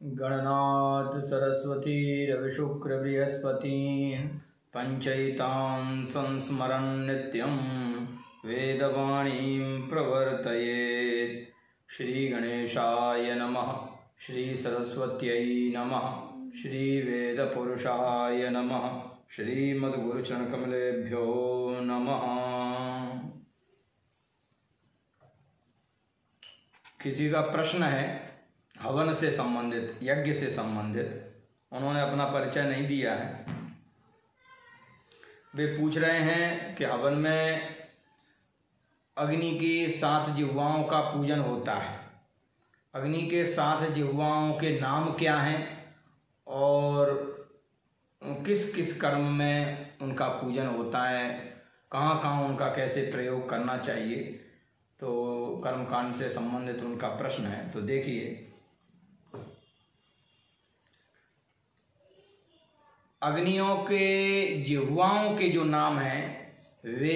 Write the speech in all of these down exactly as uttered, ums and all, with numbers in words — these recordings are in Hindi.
गणनाथ सरस्वती रविशुक्र बृहस्पति पंचैतां संस्मरन् नित्यं वेदवाणीं प्रवर्तयेत्। श्री गणेशाय नमः, श्री सरस्वत्यै नमः, श्री वेदपुरुषाय नमः, श्रीमद्गुरुचरणकमलेभ्यो नमः। किसी का प्रश्न है हवन से संबंधित, यज्ञ से संबंधित, उन्होंने अपना परिचय नहीं दिया है। वे पूछ रहे हैं कि हवन में अग्नि की सात जिह्वाओं का पूजन होता है। अग्नि के सात जिह्वाओं के नाम क्या हैं और किस किस कर्म में उनका पूजन होता है, कहाँ कहाँ उनका कैसे प्रयोग करना चाहिए, तो कर्मकांड से संबंधित उनका प्रश्न है। तो देखिए, अग्नियों के जिह्वाओं के जो नाम हैं वे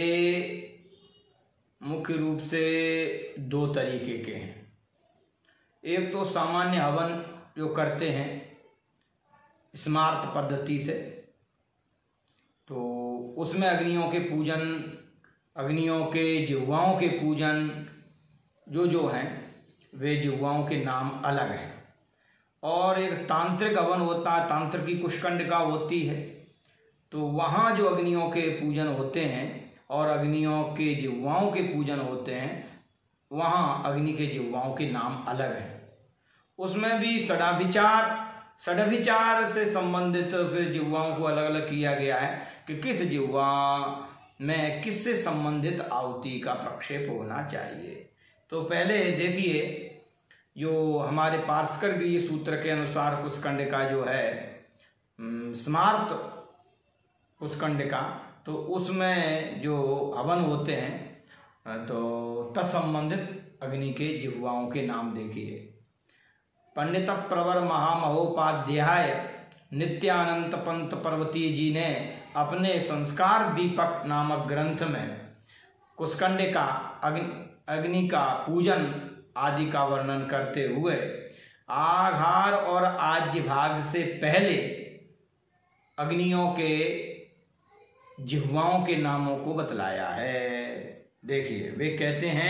मुख्य रूप से दो तरीके के हैं। एक तो सामान्य हवन जो करते हैं स्मार्त पद्धति से, तो उसमें अग्नियों के पूजन, अग्नियों के जिह्वाओं के पूजन जो जो हैं वे जिह्वाओं के नाम अलग हैं। और एक तांत्रिक हवन होता है, तांत्रिक की कुशकंडिका होती है, तो वहाँ जो अग्नियों के पूजन होते हैं और अग्नियों के जिह्वाओं के पूजन होते हैं, वहाँ अग्नि के जिह्वाओं के नाम अलग हैं। उसमें भी षडाभिचार षडाभिचार से संबंधित फिर जिह्वाओं को अलग अलग किया गया है कि किस जिह्वा में किससे संबंधित आहुति का प्रक्षेप होना चाहिए। तो पहले देखिए, जो हमारे पारस्कर गृह सूत्र के अनुसार कुशकंडिका जो है स्मार्त कुशकंडिका, तो उसमें जो हवन होते हैं तो तत्संबंधित अग्नि के जिह्वाओं के नाम देखिए। पंडित प्रवर महामहोपाध्याय नित्यानंद पंत पर्वती जी ने अपने संस्कार दीपक नामक ग्रंथ में कुशकंडिका अग्नि अग्नि का पूजन आदि का वर्णन करते हुए आघार और आज्य भाग से पहले अग्नियों के जिह्वाओं के नामों को बतलाया है। देखिए, वे कहते हैं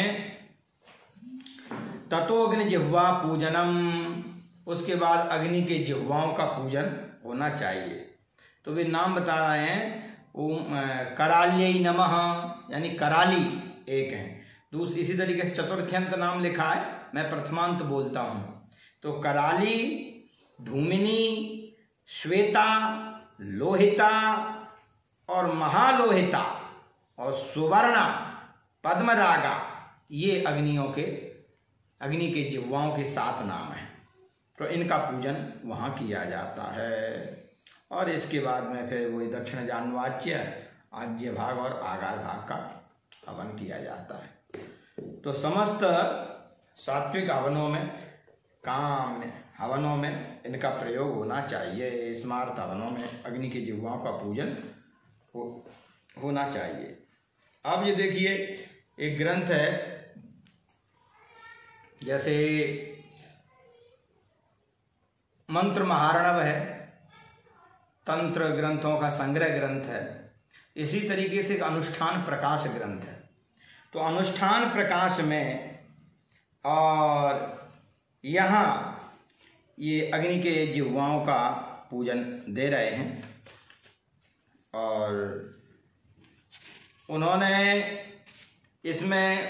ततोग्नि जिह्वा पूजनम, उसके बाद अग्नि के जिह्वाओं का पूजन होना चाहिए। तो वे नाम बता रहे हैं, ओम कराल्यै नमः, यानी कराली एक है। दूसरी इसी तरीके से चतुर्थ्यंत नाम लिखा है, मैं प्रथमांत बोलता हूं। तो कराली, धूमिनी, श्वेता, लोहिता और महालोहिता और सुवर्णा, पद्मरागा, ये अग्नियों के अग्नि के जिह्वाओं के सात नाम हैं। तो इनका पूजन वहां किया जाता है। और इसके बाद में फिर वही दक्षिण जानवाच्य, आज्य भाग और आगार भाग का हवन किया जाता है। तो समस्त सात्विक हवनों में, काम में, हवनों में इनका प्रयोग होना चाहिए। स्मार्त हवनों में अग्नि के जिह्वाओं का पूजन हो, होना चाहिए। अब ये देखिए, एक ग्रंथ है, जैसे मंत्र महारणव है, तंत्र ग्रंथों का संग्रह ग्रंथ है। इसी तरीके से एक अनुष्ठान प्रकाश ग्रंथ है। तो अनुष्ठान प्रकाश में और यहाँ ये अग्नि के जिह्वाओं का पूजन दे रहे हैं। और उन्होंने इसमें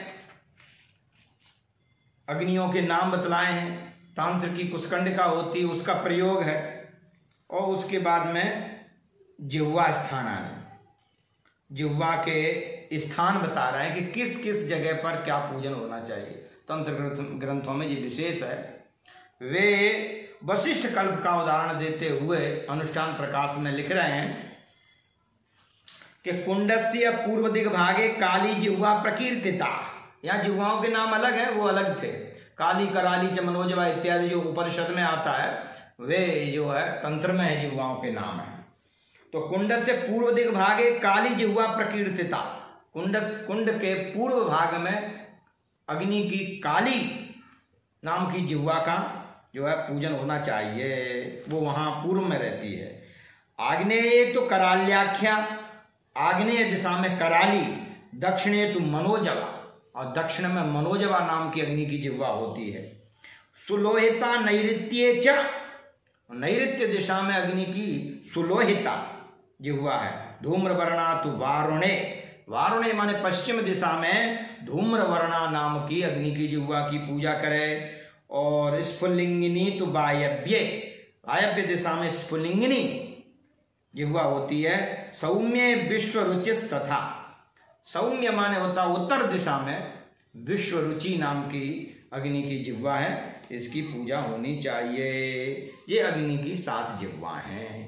अग्नियों के नाम बतलाए हैं। तांत्र की कुशकंडिका होती, उसका प्रयोग है। और उसके बाद में जिह्वा स्थान आने, जिह्वा के स्थान बता रहा है कि किस किस जगह पर क्या पूजन होना चाहिए। तंत्र ग्रंथ ग्रंथों में ये विशेष है। वे वशिष्ठ कल्प का उदाहरण देते हुए अनुष्ठान प्रकाश में लिख रहे हैं कि कुंडस्य पूर्व दिग भागे काली जिह्वा प्रकीर्तिता। यहाँ जिह्वाओं के नाम अलग हैं, वो अलग थे। काली, कराली, च मनोजवा इत्यादि जो उपनिषद में आता है, वे जो है तंत्र में है, जिह्वाओं के नाम है। तो कुंड से पूर्व दिग भागे काली जिह्वा प्रकीर्तिता, कुंड कुंड के पूर्व भाग में अग्नि की काली नाम की जिह्वा का जो है पूजन होना चाहिए, वो वहाँ पूर्व में रहती है। आग्नेय तो कराल्याख्या, आग्नेय दिशा में कराली, दक्षिणे तो मनोजवा, और दक्षिण में मनोजवा नाम की अग्नि की जिह्वा होती है। सुलोहिता नैऋत्ये च, नैऋत्य दिशा में अग्नि की सुलोहिता जिह्वा है। धूम्रवर्णा तो वारुणे, वारुणे माने पश्चिम दिशा में धूम्रवर्णा नाम की अग्नि की जिह्वा की पूजा करे। और स्फुलिंगिनी तो वायव्ये, वायव्य दिशा में स्फुलिंगिनी जिह्वा होती है। सौम्य विश्व रुचिस तथा, सौम्य माने होता उत्तर दिशा में विश्व रुचि नाम की अग्नि की जिह्वा है, इसकी पूजा होनी चाहिए। ये अग्नि की सात जिह्वा हैं।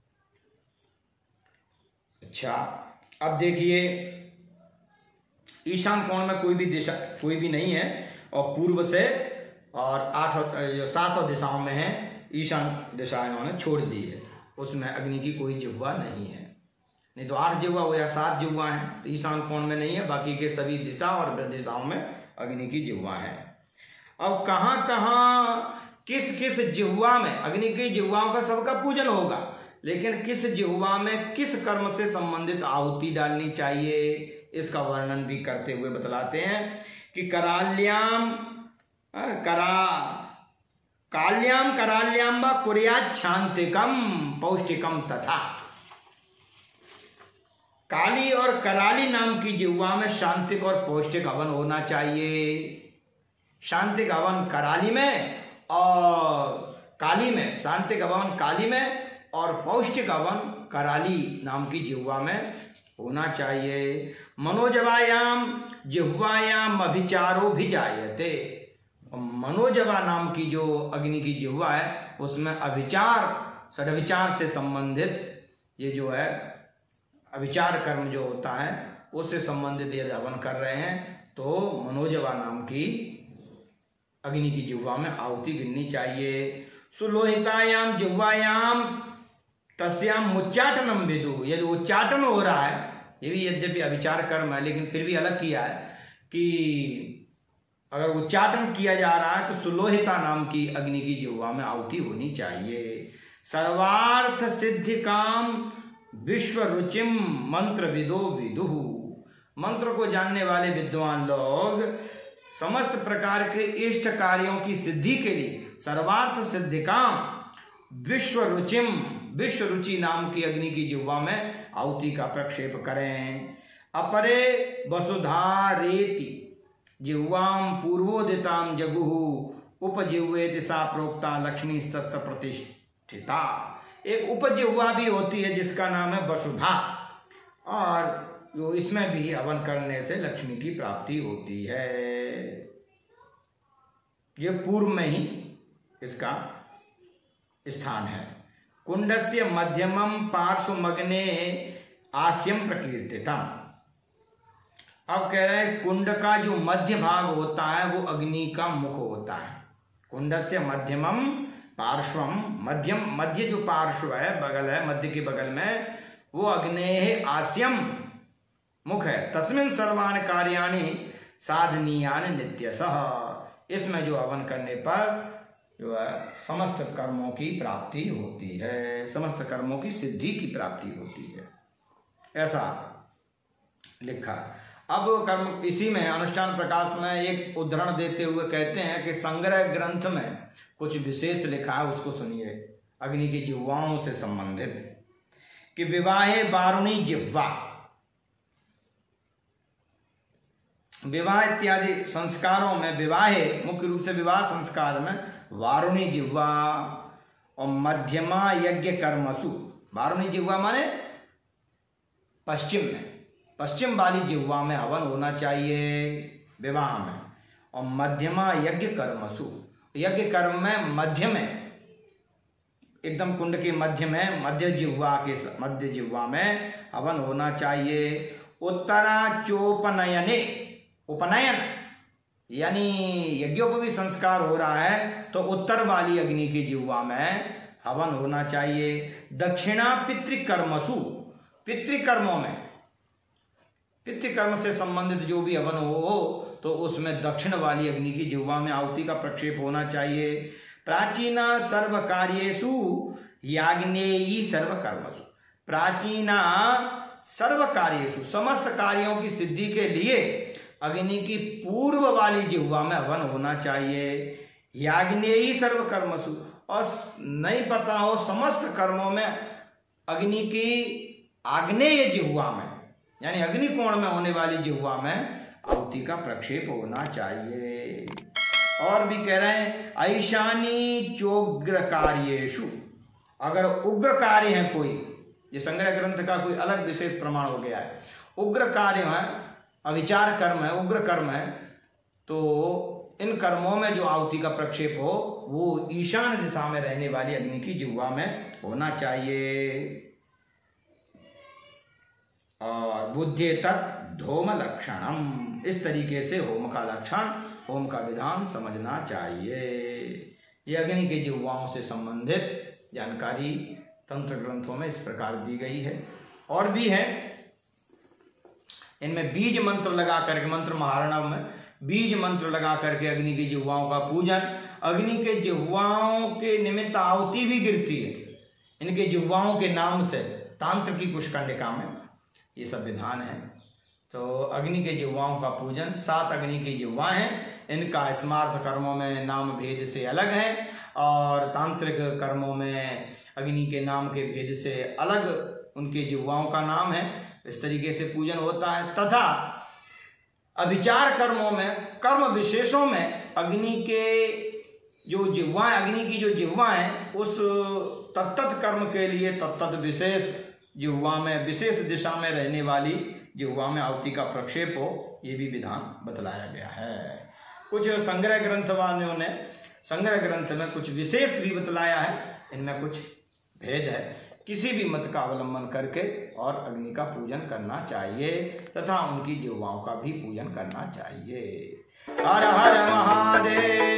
अच्छा, अब देखिए ईशान कोण में कोई भी दिशा कोई भी नहीं है, और पूर्व से और आठ सातों दिशाओं में है, ईशान दिशा इन्होंने छोड़ दी है, उसमें अग्नि की कोई जिह्वा नहीं है। नहीं तो आठ जिह्वा हो या सात जिह्वा है, तो ईशान कोण में नहीं है, बाकी के सभी दिशा और दिशाओं में अग्नि की जिह्वा है। अब कहाँ कहाँ किस किस जिह्वा में अग्नि की जिह्वाओं का सबका पूजन होगा, लेकिन किस जिह्वा में किस कर्म से संबंधित आहुति डालनी चाहिए, इसका वर्णन भी करते हुए बतलाते हैं कि कराल्याम करा काल्याम कराल्याम व कुर्यात् शांतिकम पौष्टिकम तथा, काली और कराली नाम की जिह्वा में शांतिक और पौष्टिक हवन होना चाहिए। शांतिक हवन कराली में और काली में, शांतिक हवन काली में और पौष्टिक हवन कराली नाम की जिह्वा में होना चाहिए। मनोजवायाम जिह्वायाम अभिचारो भी जायते, मनोजवा नाम की जो अग्नि की जिह्वा है उसमें अभिचार, षड्विचार से संबंधित ये जो है अभिचार कर्म जो होता है उससे संबंधित यदि हवन कर रहे हैं तो मनोजवा नाम की अग्नि की जिह्वा में आहुति गिननी चाहिए। सुलोहितायाम जिह्वायाम तस्याम उच्चाटनम विदु, यदि उच्चाटन हो रहा है, ये भी यद्यपि अभिचार कर्म है लेकिन फिर भी अलग किया है कि अगर उच्चाटन किया जा रहा है तो सुलोहिता नाम की अग्नि की जिह्वा में आहुति होनी चाहिए। सर्वार्थ सिद्धि काम विश्व रुचिम मंत्र विदो विदुहु, मंत्र को जानने वाले विद्वान लोग समस्त प्रकार के इष्ट कार्यों की सिद्धि के लिए सर्वार्थ सिद्धि काम विश्व रुचिम, विश्व रुचि नाम की अग्नि की जिह्वा में आहुति का प्रक्षेप करें। अपरे वसुधारेति जिह्वाम पूर्वोदिताम जगुहु उपजिह्वेति सा प्रोक्ता लक्ष्मी तत्र प्रतिष्ठिता। एक उपजिह्वा भी होती है जिसका नाम है वसुधा, और जो इसमें भी हवन करने से लक्ष्मी की प्राप्ति होती है। ये पूर्व में ही इसका स्थान है। कुंडस्य मध्यमम पार्श्वमग्ने आस्यम प्रकीर्तितम। अब कह रहे हैं कुंड का जो मध्य भाग होता है वो अग्नि का मुख होता है। कुंडस्य मध्यमम पार्श्वम, मध्यम मध्य जो पार्श्व है, बगल है, मध्य के बगल में वो अग्नेः आस्यम मुख है। तस्मिन् सर्वाणि कार्याणि साधनीयानि नित्यशः, इसमें जो हवन करने पर जो है समस्त कर्मों की प्राप्ति होती है, समस्त कर्मों की सिद्धि की प्राप्ति होती है, ऐसा लिखा। अब कर्म इसी में अनुष्ठान प्रकाश में एक उदाहरण देते हुए कहते हैं कि संग्रह ग्रंथ में कुछ विशेष लिखा है, उसको सुनिए अग्नि की जिह्वाओं से संबंधित। कि विवाहे वारुणी जिह्वा, विवाह इत्यादि संस्कारों में, विवाहे मुख्य रूप से विवाह संस्कार में वारुणी जिह्वा और मध्यमा यज्ञ कर्मसु, वारुणी जिह्वा माने पश्चिम में, पश्चिम वाली जिह्वा में हवन होना चाहिए विवाह में। और मध्यमा यज्ञ कर्मसु, यज्ञ कर्म में मध्य में, एकदम कुंड के मध्य में, मध्य जिह्वा के मध्य जिह्वा में हवन होना चाहिए। उत्तराचोपनयने, उपनयन यानी यज्ञोपवी संस्कार हो रहा है तो उत्तर वाली अग्नि की जिह्वा में हवन होना चाहिए। दक्षिणा पितृकर्मसु, पितृकर्मों में, पितृकर्म से संबंधित जो भी हवन हो तो उसमें दक्षिण वाली अग्नि की जिह्वा में आहुति का प्रक्षेप होना चाहिए। प्राचीना सर्व कार्येषु याज्ञेयी सर्व कर्मसु। प्राचीना सर्व कार्येषु, समस्त कार्यों की सिद्धि के लिए अग्नि की पूर्व वाली जिह्वा में हवन होना चाहिए। याज्ञेयी सर्व कर्मसु, और नहीं पता हो समस्त कर्मों में अग्नि की आग्नेय जिह्वा में, यानी अग्नि कोण में होने वाली जिह्वा में आहुति का प्रक्षेप होना चाहिए। और भी कह रहे हैं ऐशानी चोग्र कार्येषु, अगर उग्र कार्य है कोई, ये संग्रह ग्रंथ का कोई अलग विशेष प्रमाण हो गया है, उग्र कार्य है, अविचार कर्म है, उग्र कर्म है, तो इन कर्मों में जो आहुति का प्रक्षेप हो वो ईशान दिशा में रहने वाली अग्नि की जिह्वा में होना चाहिए। और बुद्धि तत् धूम लक्षणम, इस तरीके से होम का लक्षण, होम का विधान समझना चाहिए। ये अग्नि के जिह्वाओं से संबंधित जानकारी तंत्र ग्रंथों में इस प्रकार दी गई है। और भी है, इनमें बीज मंत्र लगा करके, मंत्र महारणव में बीज मंत्र लगा करके अग्नि की जिह्वाओं का पूजन, अग्नि के जिह्वाओं के निमित्त आहुति भी गिरती है इनके जिह्वाओं के नाम से, तांत्र की कुशकंडिका में ये सब विधान है। तो अग्नि के जिह्वाओं का पूजन, सात अग्नि की जिह्वा हैं, इनका स्मार्थ कर्मों में नाम भेद से अलग है, और तांत्रिक कर्मों में अग्नि के नाम के भेद से अलग उनके जिह्वाओं का नाम है। इस तरीके से पूजन होता है। तथा अविचार कर्मों में, कर्म विशेषों में अग्नि के जो जिह्वाएं, अग्नि की जो जिह्वाएं उस तत्त कर्म के लिए तत्त विशेष जिह्वा में, विशेष दिशा में रहने वाली जिह्वा में आहुति का प्रक्षेप हो, ये भी विधान बतलाया गया है। कुछ संग्रह ग्रंथ वालों ने संग्रह ग्रंथ में कुछ विशेष भी बतलाया है, इनमें कुछ भेद है। किसी भी मत का अवलंबन करके और अग्नि का पूजन करना चाहिए तथा उनकी जिह्वाओं का भी पूजन करना चाहिए। हर हर महादेव।